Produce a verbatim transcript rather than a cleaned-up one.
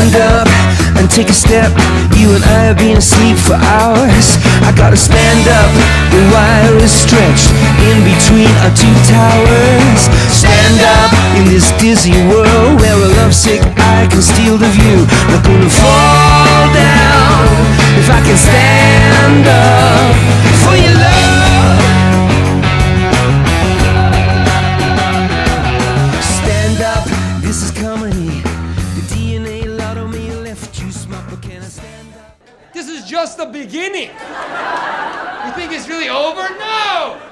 stand up and take a step. You and I have been asleep for hours. I gotta stand up, the wire is stretched in between our two towers. Stand up in this dizzy world where a lovesick eye can steal the view. Not gonna fall down if I can stand up for your love. Stand up, this is comedy. The D N A lotto may left you smart, but can I stand up? This is just the beginning. You think it's really over? No!